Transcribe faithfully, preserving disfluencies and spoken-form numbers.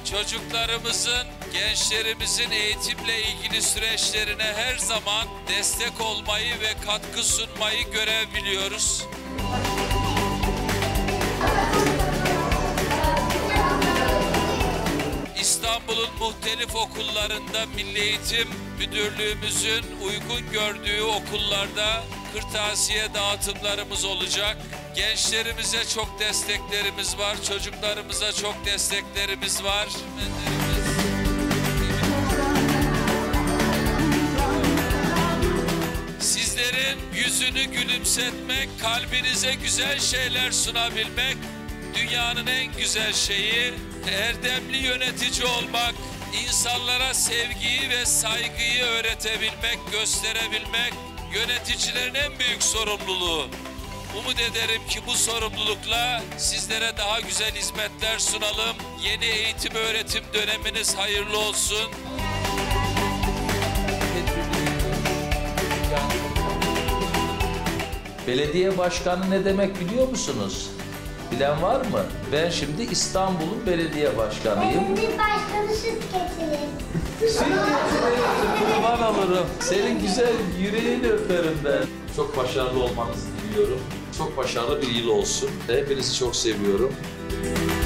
çocuklarımızın, gençlerimizin eğitimle ilgili süreçlerine her zaman destek olmayı ve katkı sunmayı görev biliyoruz. İstanbul'un muhtelif okullarında Milli Eğitim Müdürlüğümüzün uygun gördüğü okullarda kırtasiye dağıtımlarımız olacak. Gençlerimize çok desteklerimiz var, çocuklarımıza çok desteklerimiz var. Sizlerin yüzünü gülümsetmek, kalbinize güzel şeyler sunabilmek dünyanın en güzel şeyi. Erdemli yönetici olmak, insanlara sevgiyi ve saygıyı öğretebilmek, gösterebilmek yöneticilerin en büyük sorumluluğu. Umut ederim ki bu sorumlulukla sizlere daha güzel hizmetler sunalım. Yeni eğitim öğretim döneminiz hayırlı olsun. Belediye başkanı ne demek biliyor musunuz? Bilen var mı? Ben şimdi İstanbul'un belediye başkanıyım. Belediye başkanı süt getirir. Süt getirir, kurban olurum. Senin güzel yüreğini öperim ben. Çok başarılı olmanızı diliyorum. Çok başarılı bir yıl olsun. Hepinizi çok seviyorum.